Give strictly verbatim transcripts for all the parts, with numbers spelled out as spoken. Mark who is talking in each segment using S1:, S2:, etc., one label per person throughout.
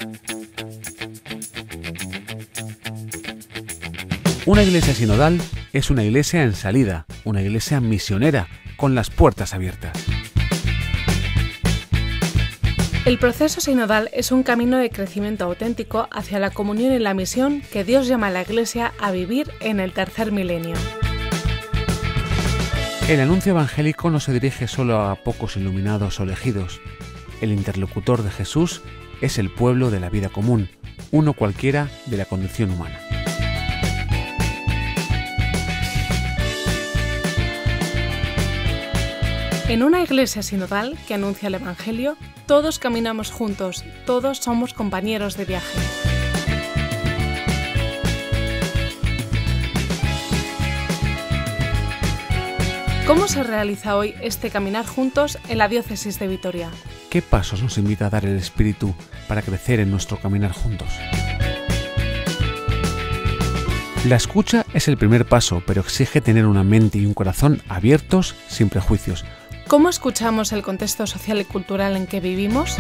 S1: Una iglesia sinodal es una iglesia en salida, una iglesia misionera, con las puertas abiertas.
S2: El proceso sinodal es un camino de crecimiento auténtico hacia la comunión y la misión que Dios llama a la Iglesia a vivir en el tercer milenio.
S1: El anuncio evangélico no se dirige solo a pocos iluminados o elegidos. El interlocutor de Jesús es el pueblo de la vida común, uno cualquiera de la condición humana.
S2: En una iglesia sinodal que anuncia el Evangelio, todos caminamos juntos, todos somos compañeros de viaje. ¿Cómo se realiza hoy este caminar juntos en la diócesis de Vitoria?
S1: ¿Qué pasos nos invita a dar el Espíritu para crecer en nuestro caminar juntos? La escucha es el primer paso, pero exige tener una mente y un corazón abiertos, sin prejuicios.
S2: ¿Cómo escuchamos el contexto social y cultural en que vivimos?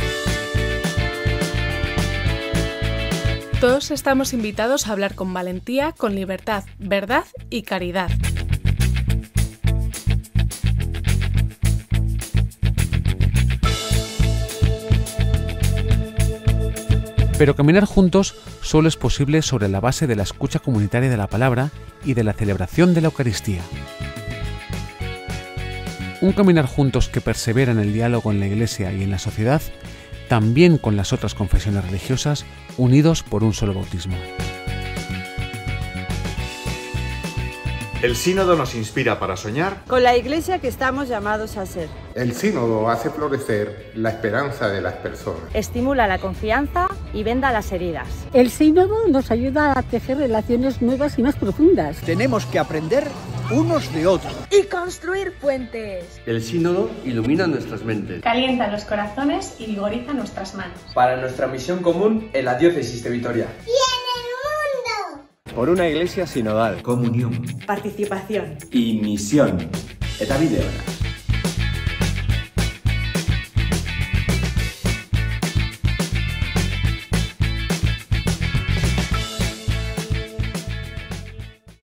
S2: Todos estamos invitados a hablar con valentía, con libertad, verdad y caridad.
S1: Pero caminar juntos solo es posible sobre la base de la escucha comunitaria de la palabra y de la celebración de la Eucaristía. Un caminar juntos que persevera en el diálogo en la Iglesia y en la sociedad, también con las otras confesiones religiosas, unidos por un solo bautismo.
S3: El sínodo nos inspira para soñar
S4: con la Iglesia que estamos llamados a ser.
S5: El sínodo hace florecer la esperanza de las personas.
S6: Estimula la confianza y venda las heridas.
S7: El sínodo nos ayuda a tejer relaciones nuevas y más profundas.
S8: Tenemos que aprender unos de otros.
S9: Y construir puentes.
S10: El sínodo ilumina nuestras mentes.
S11: Calienta los corazones y vigoriza nuestras manos.
S12: Para nuestra misión común en la diócesis de Vitoria.
S9: ¡Y en el mundo!
S13: Por una iglesia sinodal.
S14: Comunión.
S15: Participación.
S14: Y misión. Eta bideona.